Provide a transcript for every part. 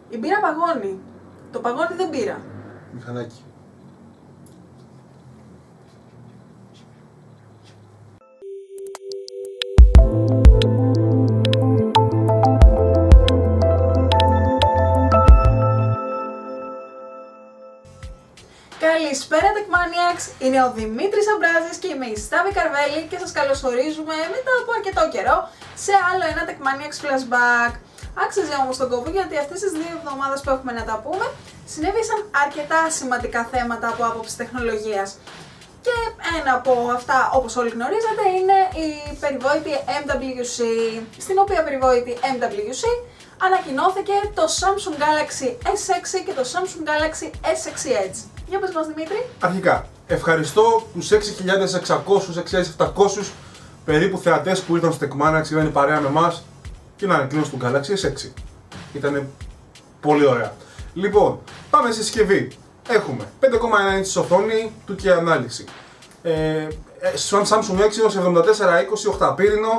Η μπύρα παγώνει. Το παγώνι δεν πήρα. Μηχανάκι. Καλησπέρα Techmaniacs, είναι ο Δημήτρης Αμπράζης και είμαι η Στάβη Καρβέλη και σας καλωσορίζουμε μετά από αρκετό καιρό σε άλλο ένα Techmaniacs Flashback. Άξιζε όμως τον κόπο γιατί αυτές τις 2 εβδομάδες που έχουμε να τα πούμε συνέβησαν αρκετά σημαντικά θέματα από άποψη τεχνολογίας. Και ένα από αυτά, όπως όλοι γνωρίζετε, είναι η περιβόητη MWC, στην οποία περιβόητη MWC ανακοινώθηκε το Samsung Galaxy S6 και το Samsung Galaxy S6 Edge. Για πες μας Δημήτρη. Αρχικά, ευχαριστώ τους 6.600-6.700 περίπου θεατές που ήρθαν στο Techmaniacs και ήταν παρέα με εμάς και να ανακοινώσουν τον Galaxy S6. Ήτανε πολύ ωραία. Λοιπόν, πάμε στη συσκευή. Έχουμε 5,1 inch οθόνη, 2K ανάλυση. Samsung Exynos 7420 οχταπύρινο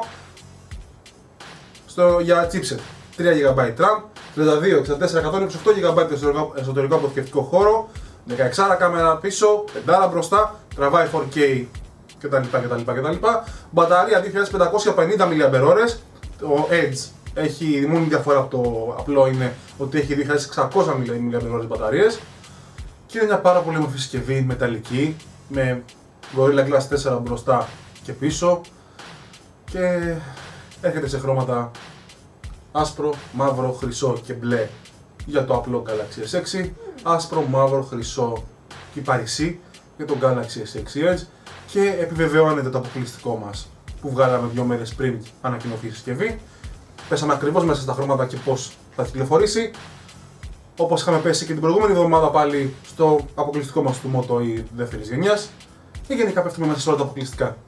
για chipset. 3 GB RAM, 32, 64, 128 GB εσωτερικό αποθηκευτικό χώρο, 16 κάμερα πίσω, 5 μπροστά, τραβάει 4K κτλ. Μπαταρία 2550 mAh. Το Edge έχει, η μόνη διαφορά από το απλό είναι ότι έχει 2600 mAh μπαταρίες και είναι μια πάρα πολύ όμορφη συσκευή μεταλλική με Gorilla Glass 4 μπροστά και πίσω και έρχεται σε χρώματα άσπρο, μαύρο, χρυσό και μπλε για το απλό Galaxy S6, άσπρο, μαύρο, χρυσό και παρισί για το Galaxy S6 Edge και επιβεβαιώνεται το αποκλειστικό μας που βγάλαμε 2 μέρες πριν ανακοινωθεί η συσκευή. Πέσαμε ακριβώς μέσα στα χρώματα και πώς θα κυκλοφορήσει. Όπως είχαμε πέσει και την προηγούμενη εβδομάδα πάλι στο αποκλειστικό μας του Moto E δεύτερης γενιάς και γενικά πέφτουμε μέσα σε όλα τα αποκλειστικά.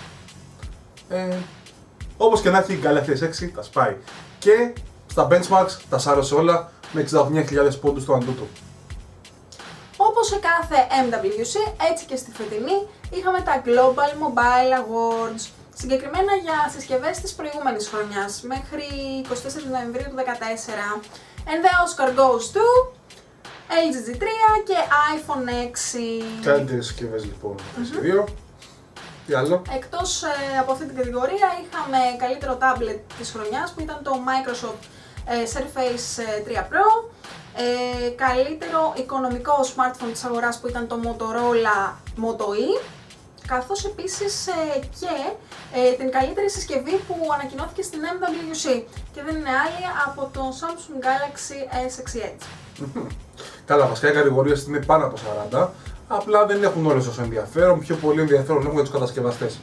Όπως και να έχει η Galaxy S6 τα σπάει και στα benchmarks τα σάρωσε όλα με 69.000 πόντους στο αντούτο. Όπως σε κάθε MWC, έτσι και στη φετινή είχαμε τα Global Mobile Awards, συγκεκριμένα για συσκευές της προηγούμενης χρονιάς, μέχρι 24 Νοεμβρίου του 2014. And the Oscar goes to LG G3 και iPhone 6. Καλύτερες συσκευές λοιπόν αυτές οι δύο. Τι άλλο? Εκτός από αυτή την κατηγορία είχαμε καλύτερο tablet της χρονιάς που ήταν το Microsoft Surface 3 Pro, καλύτερο οικονομικό smartphone της αγοράς που ήταν το Motorola Moto E, καθώς επίσης και την καλύτερη συσκευή που ανακοινώθηκε στην MWC και δεν είναι άλλη από το Samsung Galaxy S6 Edge. Καλά, βασικά οι κατηγορίες είναι πάνω από 40, απλά δεν έχουν όλες όσο ενδιαφέρον, πιο πολύ ενδιαφέρον έχουν για τους κατασκευαστές.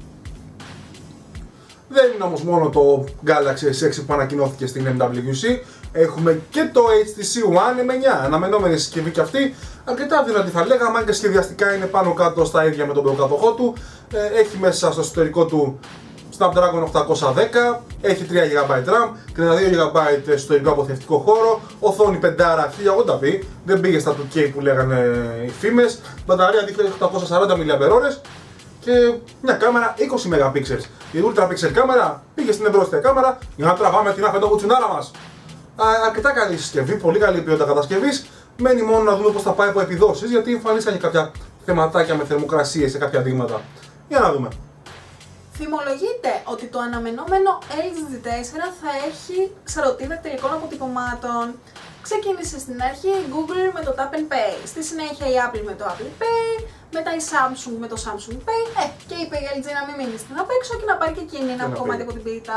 Δεν είναι όμως μόνο το Galaxy S6 που ανακοινώθηκε στην MWC, έχουμε και το HTC One M9, αναμενόμενη συσκευή και αυτή, αρκετά δυνατή θα λέγαμε, αν και σχεδιαστικά είναι πάνω κάτω στα ίδια με τον προκάτοχό του, έχει μέσα στο εσωτερικό του Snapdragon 810, έχει 3 GB RAM, 32 GB εσωτερικό αποθηκευτικό χώρο, οθόνη 5 1080p, δεν πήγε στα 2K που λέγανε οι φήμες, μπαταρία 2840 mAh και μια κάμερα 20 MP. Η Ultra Pixel κάμερα πήγε στην εμπρόστια κάμερα για να τραβάμε την αφεντοβουτσουνάρα μας. Αρκετά καλή συσκευή, πολύ καλή ποιότητα κατασκευής. Μένει μόνο να δούμε πώς θα πάει από επιδόσεις, γιατί εμφανίστηκαν και κάποια θεματάκια με θερμοκρασίες σε κάποια δείγματα. Για να δούμε. Θυμολογείται ότι το αναμενόμενο LG G4 θα έχει σαρωτή δακτυλικών αποτυπωμάτων. Ξεκίνησε στην αρχή η Google με το Tap and Pay, στη συνέχεια η Apple με το Apple Pay, μετά η Samsung με το Samsung Pay, και είπε η LG να μην μείνει στην απ' έξω και να πάρει και εκείνη ένα κομμάτι από την πίτα.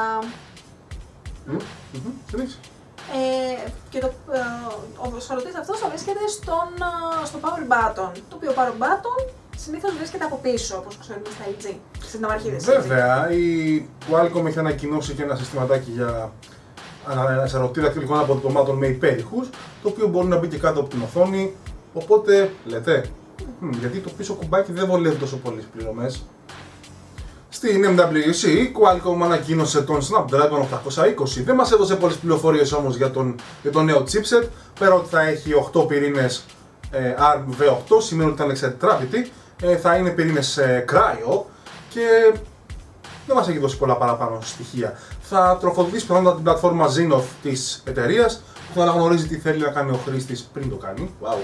Και ο σαρωτής αυτός θα βρίσκεται στο Power Button, το οποίο Power Button συνήθως βρίσκεται από πίσω, όπως ξέρουμε στα LG, στις ναυαρχίδες. Βέβαια, η Qualcomm έχει ανακοινώσει και ένα συστηματάκι για σαρωτή δακτυλικών αποτυπωμάτων με υπέρηχους, το οποίο μπορεί να μπει και κάτω από την οθόνη, οπότε λέτε, γιατί το πίσω κουμπάκι δεν βολεύει τόσο πολλές πληρωμές. Στην MWC, η Qualcomm ανακοίνωσε τον Snapdragon 820, δεν μας έδωσε πολλές πληροφορίες όμως για το νέο chipset, πέρα ότι θα έχει 8 πυρήνες ARM V8, σημαίνει ότι θα είναι εξατετράπητη, θα είναι πυρήνες Cryo και δεν μας έχει δώσει πολλά παραπάνω στοιχεία. θα τροφοδοτήσει πιθανότατα την πλατφόρμα Zenith της εταιρείας, που θα αναγνωρίζει τι θέλει να κάνει ο χρήστης πριν το κάνει. Wow.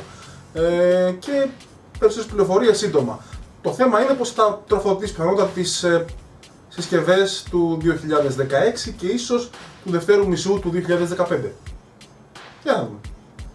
Και περισσότερες πληροφορίες σύντομα. Το θέμα είναι πως θα τροφοδοτήσει πιθανότατα τις συσκευές του 2016 και ίσως του δευτέρου μισού του 2015. Για να δούμε.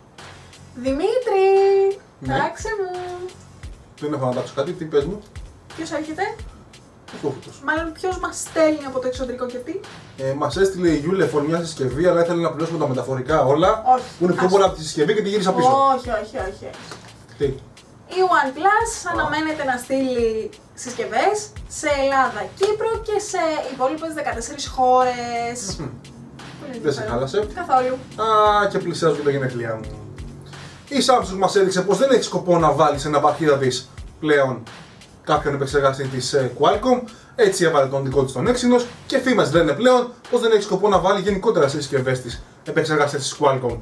Δημήτρη, Ναι. τάξε μου. Δεν έχω να τάξω κάτι, τι πες μου. Ποιος έρχεται? Ο Φόβητος. Μάλλον ποιος μας στέλνει από το εξωτερικό και τι? Μας έστειλε η Ulephone μια συσκευή, αλλά ήθελε να πληρώσουμε τα μεταφορικά όλα. Όχι. Που είναι πιο πολλά από τη συσκευή και τη γύρισα πίσω. Όχι. Τι. Η OnePlus αναμένεται να στείλει συσκευές σε Ελλάδα, Κύπρο και σε υπόλοιπες 14 χώρες. Πολύ Δεν σε ενδιαφέρον. χάλασε. Καθόλου. Α, και πλησιάζω και τα γενέθλιά μου. Η Samsung μας έδειξε πως δεν έχει σκοπό να βάλει σε ένα παχύδα της πλέον κάποιον επεξεργαστή της Qualcomm. Έτσι έβαλε τον δικό της τον Exynos και φήμες λένε πλέον πως δεν έχει σκοπό να βάλει γενικότερα σε συσκευές της επεξεργαστές της Qualcomm.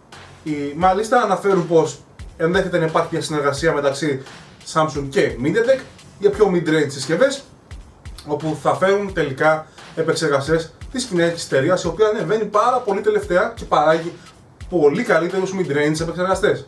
Μάλιστα αναφέρουν πως ενδέχεται να υπάρχει μια συνεργασία μεταξύ Samsung και MediaTek για πιο mid-range συσκευές, όπου θα φέρουν τελικά επεξεργαστές της κινέζικης εταιρείας, η οποία ανεβαίνει πάρα πολύ τελευταία και παράγει πολύ καλύτερους mid-range επεξεργαστές.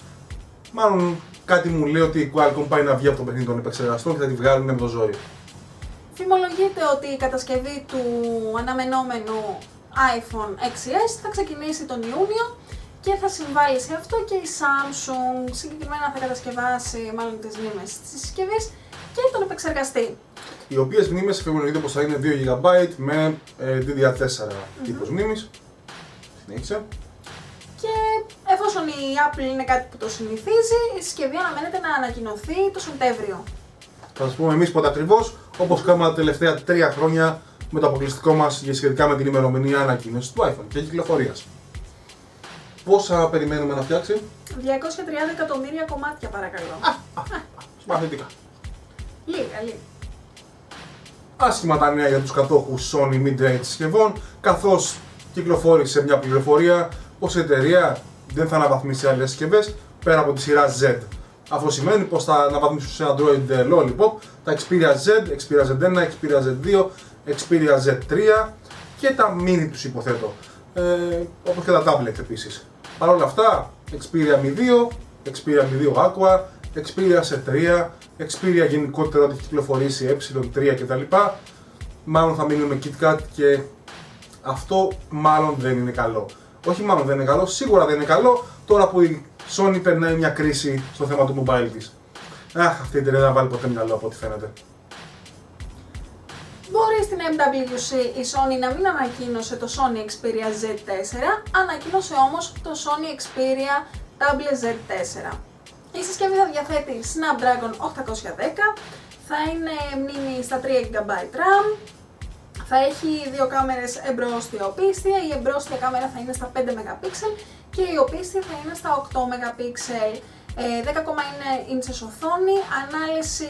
Μάλλον κάτι μου λέει ότι η Qualcomm πάει να βγει από το παιχνίδι των επεξεργαστών και θα τη βγάλουν με το ζόρι. Φημολογείται ότι η κατασκευή του αναμενόμενου iPhone XS θα ξεκινήσει τον Ιούνιο και θα συμβάλλει σε αυτό και η Samsung. Συγκεκριμένα θα κατασκευάσει μάλλον τις μνήμες της συσκευής και τον επεξεργαστή. Οι οποίες μνήμες φημολογείται πως θα είναι 2 GB με DDR4 τύπος μνήμης. Συνέχισε. Και εφόσον η Apple είναι κάτι που το συνηθίζει, η συσκευή αναμένεται να ανακοινωθεί το Σεπτέμβριο. Θα σας πούμε εμείς πότε ακριβώς, όπως κάνουμε τα τελευταία 3 χρόνια με το αποκλειστικό μας για σχετικά με την ημερομηνία ανακοίνωση του iPhone και κυκλοφορίας. Πόσα περιμένουμε να φτιάξει? 230 εκατομμύρια κομμάτια παρακαλώ. Μαθητικά. Λίγα. Άσχημα τα νέα για τους κατόχους Sony mid-range συσκευών, καθώς κυκλοφόρησε μια πληροφορία πως η εταιρεία δεν θα αναβαθμίσει άλλες συσκευές πέρα από τη σειρά Z. Αυτό σημαίνει πως θα αναβαθμίσουν σε Android Lollipop τα Xperia Z, Xperia Z1, Xperia Z2, Xperia Z3 και τα mini τους υποθέτω. Όπως και τα tablet επίσης. Παρ' όλα αυτά, Xperia Mi 2, Xperia Mi 2 Aqua, Xperia C3, Xperia γενικότερα ότι έχει κυκλοφορήσει E3 κτλ. Μάλλον θα μείνουν με KitKat και αυτό μάλλον δεν είναι καλό. Όχι μάλλον δεν είναι καλό, σίγουρα δεν είναι καλό τώρα που η Sony περνάει μια κρίση στο θέμα του mobile της. Αχ, αυτή η εταιρεία δεν θα βάλει ποτέ μυαλό από ό,τι φαίνεται. Μπορεί στην MWC η Sony να μην ανακοίνωσε το Sony Xperia Z4, ανακοίνωσε όμως το Sony Xperia Tablet Z4. Η συσκευή θα διαθέτει Snapdragon 810, θα είναι μνήμη στα 3 GB RAM, θα έχει δύο κάμερες εμπρόστια οπίστια, η εμπρόστια κάμερα θα είναι στα 5 MP και η οπίστια θα είναι στα 8 MP. 10,1 ίντσες οθόνη, ανάλυση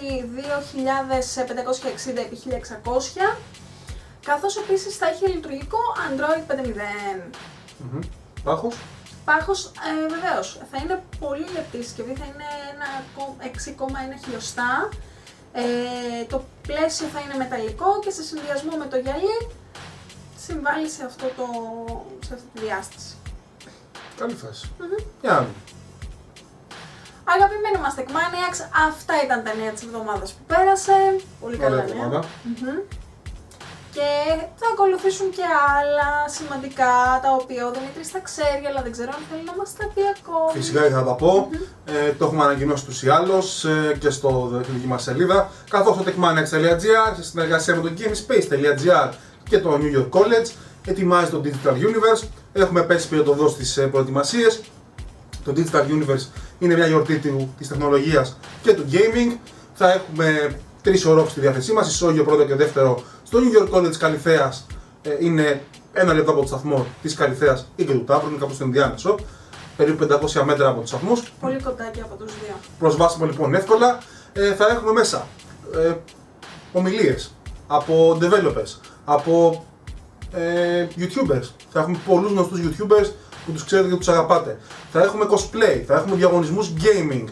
2560x1600, καθώς επίσης θα έχει λειτουργικό Android 5.0. Πάχος. Πάχος, βεβαίως, θα είναι πολύ λεπτή η συσκευή, θα είναι 6,1 χιλιοστά. Το πλαίσιο θα είναι μεταλλικό και σε συνδυασμό με το γυαλί συμβάλλει σε, σε αυτή τη διάσταση. Καλή φάση. Για να δούμε. Αγαπημένοι μας Techmaniacs, αυτά ήταν τα νέα της εβδομάδας που πέρασε. Πολύ καλά νέα. Και θα ακολουθήσουν και άλλα σημαντικά, τα οποία ο Δημήτρης θα ξέρει, αλλά δεν ξέρω αν θέλει να μας τα πει ακόμη. Φυσικά θα τα πω. Το έχουμε ανακοινώσει τους ή άλλως και στο δική μας σελίδα. Καθώς το techmaniacs.gr σε συνεργασία με το gamespace.gr και το New York College ετοιμάζει το Digital Universe. Έχουμε πέσει περίπου στις προετοιμασίες. Το Digital Universe είναι μια γιορτή της τεχνολογίας και του gaming. Θα έχουμε 3 ώρες στη διάθεσή μας, ισόγειο πρώτο και δεύτερο στο New York College Καλυθέας. Είναι 1 λεπτό από το σταθμό της Καλυθέας ή και του Ταύρου, είναι κάπου στο ενδιάμεσο. Περίπου 500 μέτρα από τους σταθμούς. Πολύ κοντά και από τους δύο. Προσβάσιμο λοιπόν εύκολα. Θα έχουμε μέσα ομιλίες από developers, από YouTubers. Θα έχουμε πολλούς γνωστούς YouTubers που τους ξέρετε και τους αγαπάτε. Θα έχουμε cosplay, θα έχουμε διαγωνισμούς gaming,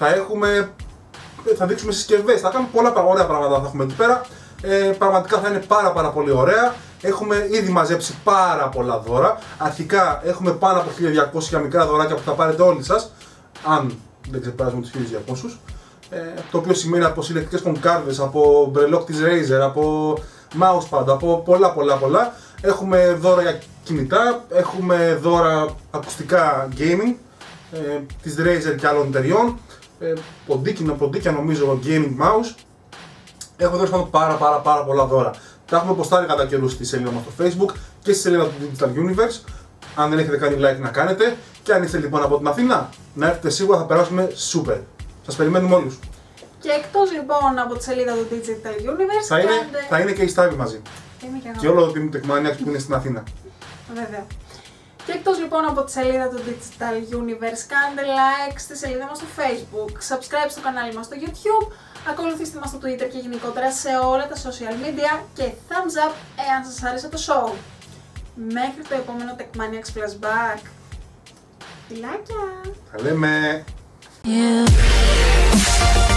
θα δείξουμε συσκευές, θα κάνουμε πολλά ωραία πράγματα θα έχουμε εκεί πέρα. Πραγματικά θα είναι πάρα πολύ ωραία Έχουμε ήδη μαζέψει πάρα πολλά δώρα. Αρχικά έχουμε πάνω από 1200 μικρά δωράκια που θα πάρετε όλοι σας, αν δεν ξεπεράσουμε τους 1200. Το οποίο σημαίνει από συλλεκτικές κονκάρδες, από μπρελόκ της Razer, από mousepad, από πολλά. Έχουμε δώρα για κινητά, έχουμε δώρα ακουστικά gaming της Razer και άλλων εταιριών, ποντίκια νομίζω gaming mouse. Έχουμε δώσει πάρα πολλά δώρα. Τα έχουμε ποστάρει κατά καιρούς στη σελίδα μας στο Facebook και στη σελίδα του Digital Universe. Αν δεν έχετε κάνει like να κάνετε, και αν είστε λοιπόν από την Αθήνα, να έρθετε, σίγουρα θα περάσουμε super. Σας περιμένουμε όλους. Και εκτός λοιπόν από τη σελίδα του Digital Universe θα είναι και η Στάβη μαζί. Και όλο το Team Techmaniacs που είναι στην Αθήνα. Βέβαια. Και εκτός λοιπόν από τη σελίδα του Digital Universe, κάντε like στη σελίδα μας στο Facebook, subscribe στο κανάλι μας στο YouTube, ακολουθήστε μας στο Twitter και γενικότερα σε όλα τα social media και thumbs up εάν σας άρεσε το show. Μέχρι το επόμενο Techmaniacs Flashback. Φιλάκια! Θα λέμε! Yeah.